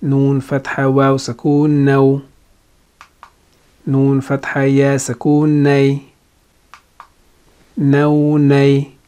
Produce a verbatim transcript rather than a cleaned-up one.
نون فتحة واو سكون نو. نون فتحة يا سكون ني. نو ني.